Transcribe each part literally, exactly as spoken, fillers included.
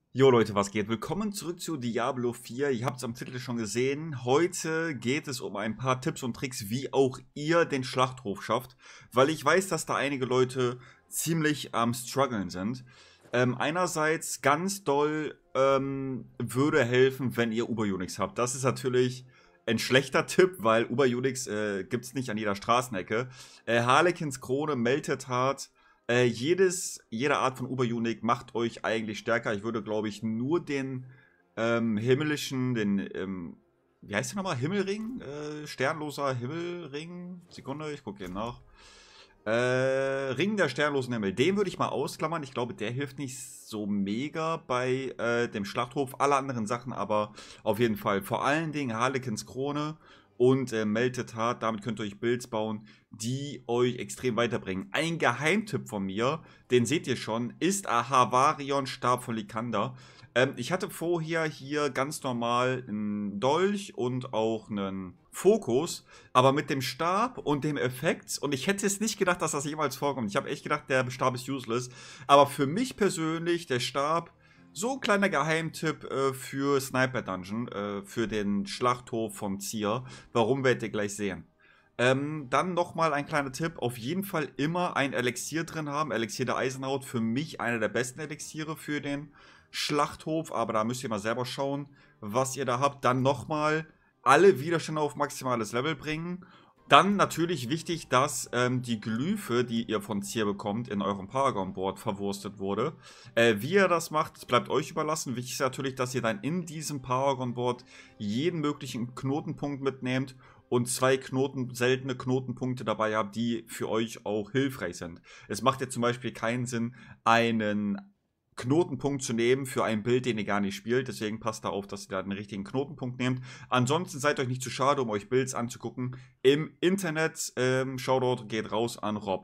Jo Leute, was geht? Willkommen zurück zu Diablo vier. Ihr habt es am Titel schon gesehen. Heute geht es um ein paar Tipps und Tricks, wie auch ihr den Schlachthof schafft. Weil ich weiß, dass da einige Leute ziemlich am struggeln sind. Ähm, einerseits ganz doll ähm, würde helfen, wenn ihr Uber-Unix habt. Das ist natürlich ein schlechter Tipp, weil Uber-Unix äh, gibt es nicht an jeder Straßenecke. Äh, Harlequins Krone, Melted Heart. Äh, jedes, jede Art von Uber-Unique macht euch eigentlich stärker. Ich würde, glaube ich, nur den ähm, himmlischen, den, ähm, wie heißt der nochmal? Himmelring? Äh, sternloser Himmelring? Sekunde, ich gucke hier nach. Äh, Ring der sternlosen Himmel. Den würde ich mal ausklammern. Ich glaube, der hilft nicht so mega bei äh, dem Schlachthof. Alle anderen Sachen aber auf jeden Fall. Vor allen Dingen Harlequins Krone und äh, Melted Heart. Damit könnt ihr euch Builds bauen, die euch extrem weiterbringen. Ein Geheimtipp von mir, den seht ihr schon, ist Ahavarion Stab von Likander. Ähm, ich hatte vorher hier ganz normal einen Dolch und auch einen Fokus, aber mit dem Stab und dem Effekt, und ich hätte es nicht gedacht, dass das jemals vorkommt. Ich habe echt gedacht, der Stab ist useless, aber für mich persönlich, der Stab, so ein kleiner Geheimtipp äh, für Sniper Dungeon, äh, für den Schlachthof vom Zier. Warum, werdet ihr gleich sehen. Ähm, dann nochmal ein kleiner Tipp, auf jeden Fall immer ein Elixier drin haben. Elixier der Eisenhaut, für mich einer der besten Elixiere für den Schlachthof, aber da müsst ihr mal selber schauen, was ihr da habt. Dann nochmal alle Widerstände auf maximales Level bringen. Dann natürlich wichtig, dass ähm, die Glyphe, die ihr von Zier bekommt, in eurem Paragon-Board verwurstet wurde. Äh, wie ihr das macht, das bleibt euch überlassen. Wichtig ist natürlich, dass ihr dann in diesem Paragon-Board jeden möglichen Knotenpunkt mitnehmt und zwei Knoten, seltene Knotenpunkte dabei habt, die für euch auch hilfreich sind. Es macht ja zum Beispiel keinen Sinn, einen Knotenpunkt zu nehmen für ein Bild, den ihr gar nicht spielt. Deswegen passt da auf, dass ihr da den richtigen Knotenpunkt nehmt. Ansonsten seid euch nicht zu schade, um euch Builds anzugucken. Im Internet, ähm, Shoutout geht raus an Rob.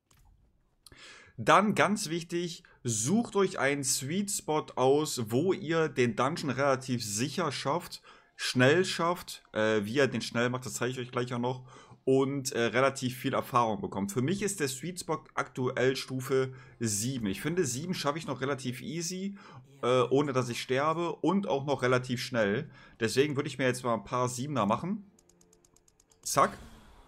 Dann ganz wichtig, sucht euch einen Sweet Spot aus, wo ihr den Dungeon relativ sicher schafft, schnell schafft. Äh, wie ihr den schnell macht, das zeige ich euch gleich auch noch. Und äh, relativ viel Erfahrung bekommt. Für mich ist der Sweet Spot aktuell Stufe sieben. Ich finde, sieben schaffe ich noch relativ easy, äh, ohne dass ich sterbe und auch noch relativ schnell. Deswegen würde ich mir jetzt mal ein paar siebener machen. Zack.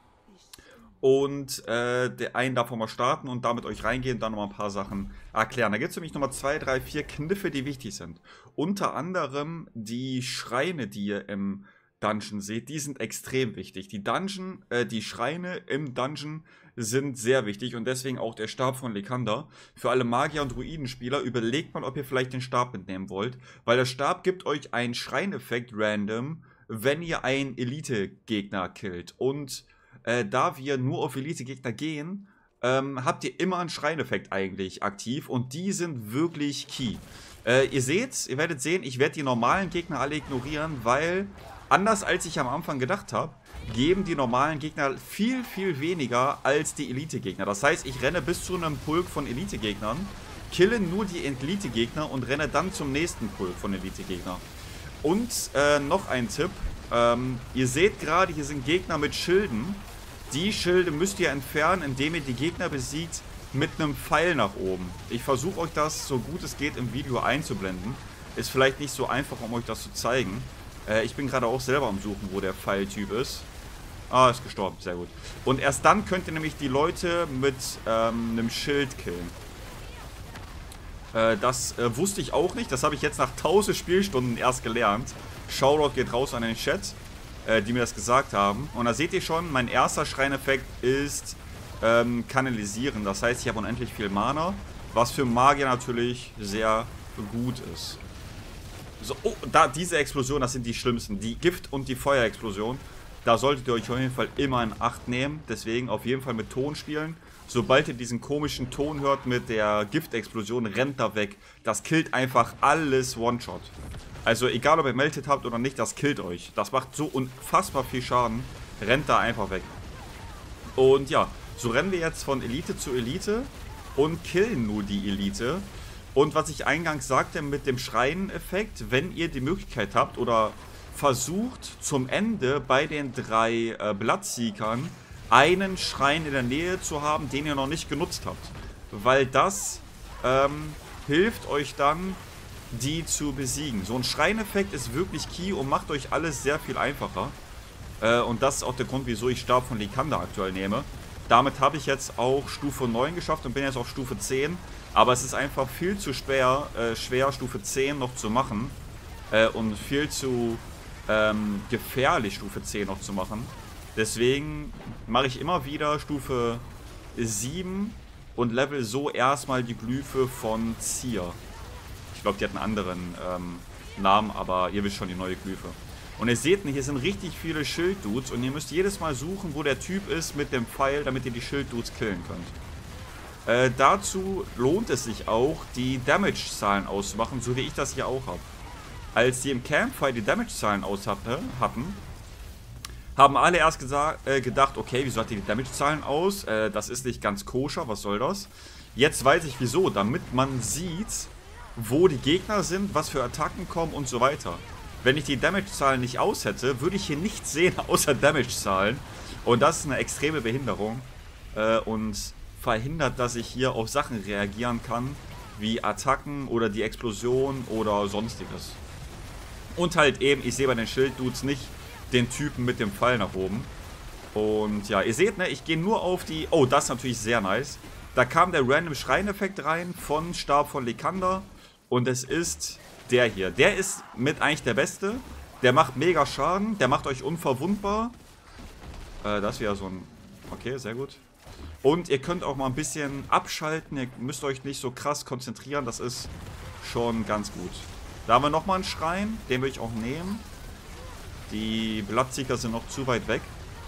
Und äh, der einen davon mal starten und damit euch reingehen und dann nochmal ein paar Sachen erklären. Da gibt es nämlich nochmal zwei, drei, vier Kniffe, die wichtig sind. Unter anderem die Schreine, die ihr im Dungeon seht, die sind extrem wichtig. Die Dungeon, äh, die Schreine im Dungeon sind sehr wichtig und deswegen auch der Stab von Likander. Für alle Magier- und Druidenspieler überlegt mal, ob ihr vielleicht den Stab mitnehmen wollt, weil der Stab gibt euch einen Schreineffekt random, wenn ihr einen Elite-Gegner killt. Und äh, da wir nur auf Elite-Gegner gehen, ähm, habt ihr immer einen Schreineffekt eigentlich aktiv und die sind wirklich key. Äh, ihr seht, ihr werdet sehen, ich werde die normalen Gegner alle ignorieren, weil anders als ich am Anfang gedacht habe, geben die normalen Gegner viel, viel weniger als die Elite-Gegner. Das heißt, ich renne bis zu einem Pulk von Elite-Gegnern, kille nur die Elite-Gegner und renne dann zum nächsten Pulk von Elite-Gegner. Und äh, noch ein Tipp. Ähm, ihr seht gerade, hier sind Gegner mit Schilden. Die Schilde müsst ihr entfernen, indem ihr die Gegner besiegt mit einem Pfeil nach oben. Ich versuche euch das so gut es geht im Video einzublenden. Ist vielleicht nicht so einfach, um euch das zu zeigen. Ich bin gerade auch selber am Suchen, wo der Pfeiltyp ist. Ah, ist gestorben. Sehr gut. Und erst dann könnt ihr nämlich die Leute mit ähm, einem Schild killen. Äh, das äh, wusste ich auch nicht. Das habe ich jetzt nach tausend Spielstunden erst gelernt. Shoutout geht raus an den Chat, äh, die mir das gesagt haben. Und da seht ihr schon, mein erster Schreineffekt ist ähm, Kanalisieren. Das heißt, ich habe unendlich viel Mana, was für Magier natürlich sehr gut ist. So, oh, da, diese Explosion, das sind die schlimmsten. Die Gift- und die Feuerexplosion. Da solltet ihr euch auf jeden Fall immer in Acht nehmen. Deswegen auf jeden Fall mit Ton spielen. Sobald ihr diesen komischen Ton hört mit der Giftexplosion, rennt da weg. Das killt einfach alles One-Shot. Also egal, ob ihr Melted habt oder nicht, das killt euch. Das macht so unfassbar viel Schaden. Rennt da einfach weg. Und ja, so rennen wir jetzt von Elite zu Elite und killen nur die Elite. Und was ich eingangs sagte mit dem Schreien-Effekt, wenn ihr die Möglichkeit habt oder versucht zum Ende bei den drei äh, Bloodseekern einen Schrein in der Nähe zu haben, den ihr noch nicht genutzt habt. Weil das ähm, hilft euch dann die zu besiegen. So ein Schreineffekt ist wirklich key und macht euch alles sehr viel einfacher. Äh, und das ist auch der Grund, wieso ich Stab von Likander aktuell nehme. Damit habe ich jetzt auch Stufe neun geschafft und bin jetzt auf Stufe zehn. Aber es ist einfach viel zu schwer, äh, schwer Stufe zehn noch zu machen. Äh, und viel zu ähm, gefährlich Stufe zehn noch zu machen. Deswegen mache ich immer wieder Stufe sieben und level so erstmal die Glyphe von Zier. Ich glaube, die hat einen anderen ähm, Namen, aber ihr wisst schon die neue Glyphe. Und ihr seht nicht, hier sind richtig viele Schilddudes und ihr müsst jedes Mal suchen, wo der Typ ist mit dem Pfeil, damit ihr die Schilddudes killen könnt. Äh, dazu lohnt es sich auch, die Damage-Zahlen auszumachen, so wie ich das hier auch habe. Als die im Campfire die Damage-Zahlen aus hatte, hatten, haben alle erst äh, gedacht, okay, wieso hat die die Damage-Zahlen aus? Äh, das ist nicht ganz koscher, was soll das? Jetzt weiß ich wieso, damit man sieht, wo die Gegner sind, was für Attacken kommen und so weiter. Wenn ich die Damage-Zahlen nicht aus hätte, würde ich hier nichts sehen, außer Damage-Zahlen. Und das ist eine extreme Behinderung. Äh, und verhindert, dass ich hier auf Sachen reagieren kann, wie Attacken oder die Explosion oder sonstiges. Und halt eben, ich sehe bei den Schilddudes nicht den Typen mit dem Pfeil nach oben. Und ja, ihr seht, ne, ich gehe nur auf die... Oh, das ist natürlich sehr nice. Da kam der random Schreineffekt rein von Stab von Likander. Und es ist der hier. Der ist mit eigentlich der Beste. Der macht mega Schaden. Der macht euch unverwundbar. Äh, das wäre so ein... Okay, sehr gut. Und ihr könnt auch mal ein bisschen abschalten. Ihr müsst euch nicht so krass konzentrieren. Das ist schon ganz gut. Da haben wir nochmal einen Schrein. Den will ich auch nehmen. Die Blattsieger sind noch zu weit weg.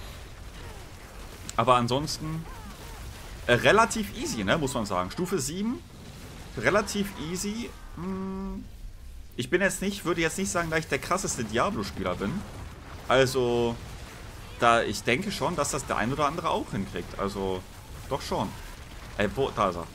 Aber ansonsten äh, relativ easy, ne, muss man sagen. Stufe sieben. Relativ easy. Hm, ich bin jetzt nicht, würde jetzt nicht sagen, dass ich der krasseste Diablo-Spieler bin. Also, da ich denke schon, dass das der ein oder andere auch hinkriegt. Also, doch schon. Ey, wo, da ist er.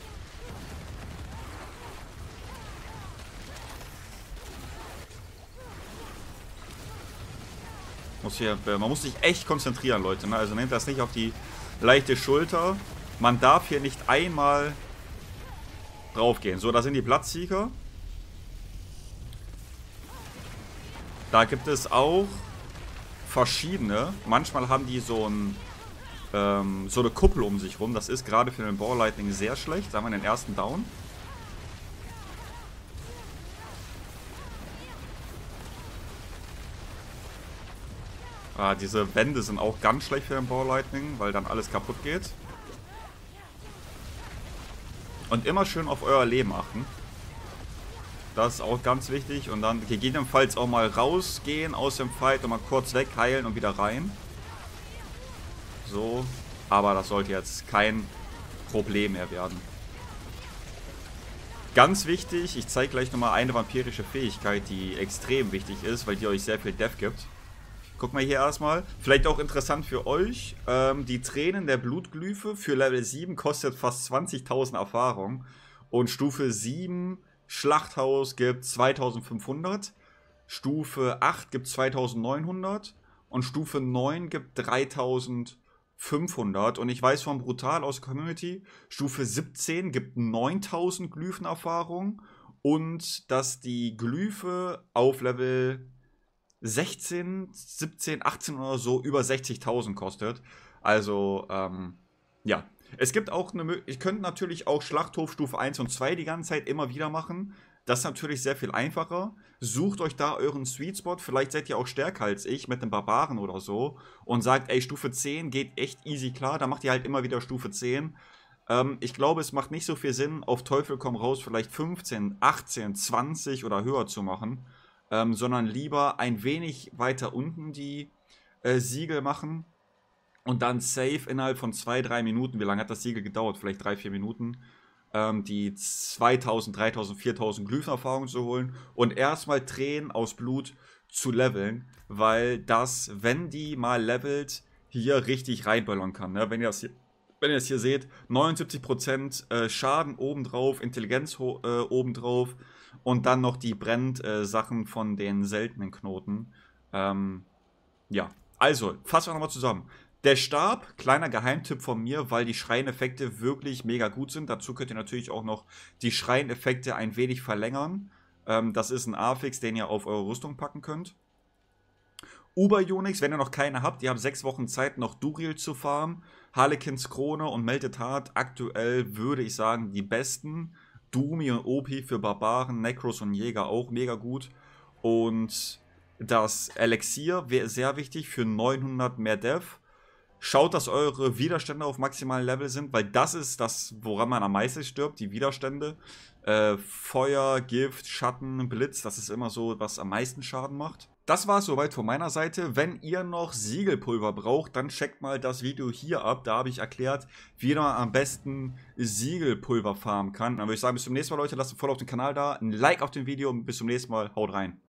Muss hier, man muss sich echt konzentrieren, Leute. Ne? Also nehmt das nicht auf die leichte Schulter. Man darf hier nicht einmal drauf gehen. So, da sind die Blattsieger. Da gibt es auch verschiedene. Manchmal haben die so, ein, ähm, so eine Kuppel um sich rum. Das ist gerade für den Ball Lightning sehr schlecht. Da haben wir den ersten Down. Ah, diese Wände sind auch ganz schlecht für den Ball Lightning, weil dann alles kaputt geht. Und immer schön auf euer Leben achten. Das ist auch ganz wichtig. Und dann gegebenenfalls auch mal rausgehen aus dem Fight und mal kurz wegheilen und wieder rein. So. Aber das sollte jetzt kein Problem mehr werden. Ganz wichtig, ich zeige gleich nochmal eine vampirische Fähigkeit, die extrem wichtig ist, weil die euch sehr viel Def gibt. Guck mal hier erstmal. Vielleicht auch interessant für euch. Ähm, die Tränen der Blutglyphe für Level sieben kostet fast zwanzigtausend Erfahrung. Und Stufe sieben Schlachthaus gibt zweitausendfünfhundert. Stufe acht gibt zweitausendneunhundert. Und Stufe neun gibt dreitausendfünfhundert. Und ich weiß von Brutal aus der Community, Stufe siebzehn gibt neuntausend Glyphenerfahrung. Und dass die Glyphe auf Level sechzehn, siebzehn, achtzehn oder so über sechzigtausend kostet. Also, ähm, ja. Es gibt auch eine Möglichkeit, ich könnte natürlich auch Schlachthof Stufe eins und zwei die ganze Zeit immer wieder machen. Das ist natürlich sehr viel einfacher. Sucht euch da euren Sweet Spot. Vielleicht seid ihr auch stärker als ich mit dem Barbaren oder so. Und sagt, ey, Stufe zehn geht echt easy klar. Da macht ihr halt immer wieder Stufe zehn. Ähm, ich glaube, es macht nicht so viel Sinn, auf Teufel komm raus, vielleicht fünfzehn, achtzehn, zwanzig oder höher zu machen. Ähm, sondern lieber ein wenig weiter unten die äh, Siegel machen und dann safe innerhalb von zwei, drei Minuten, wie lange hat das Siegel gedauert? Vielleicht drei, vier Minuten, ähm, die zweitausend, dreitausend, viertausend Glyphenerfahrung zu holen und erstmal Tränen aus Blut zu leveln, weil das, wenn die mal levelt, hier richtig reinböllern kann. Ne? Wenn ihr das hier, wenn ihr das hier seht, neunundsiebzig Prozent äh, Schaden obendrauf, Intelligenz äh, obendrauf. Und dann noch die Brennsachen äh, von den seltenen Knoten. Ähm, ja, also, fassen wir nochmal zusammen. Der Stab, kleiner Geheimtipp von mir, weil die Schreineffekte wirklich mega gut sind. Dazu könnt ihr natürlich auch noch die Schreineffekte ein wenig verlängern. Ähm, das ist ein Affix, den ihr auf eure Rüstung packen könnt. Uber-Unix, wenn ihr noch keine habt, ihr habt sechs Wochen Zeit, noch Duril zu farmen. Harlequins Krone und Melted Heart, aktuell würde ich sagen, die besten. Doomy und O P für Barbaren, Necros und Jäger auch mega gut. Und das Elixier wäre sehr wichtig für neunhundert mehr Dev. Schaut, dass eure Widerstände auf maximalen Level sind, weil das ist das, woran man am meisten stirbt, die Widerstände. Äh, Feuer, Gift, Schatten, Blitz, das ist immer so, was am meisten Schaden macht. Das war es soweit von meiner Seite. Wenn ihr noch Siegelpulver braucht, dann checkt mal das Video hier ab. Da habe ich erklärt, wie man am besten Siegelpulver farmen kann. Dann würde ich sagen, bis zum nächsten Mal, Leute. Lasst ein Follow auf den Kanal da, ein Like auf dem Video und bis zum nächsten Mal. Haut rein.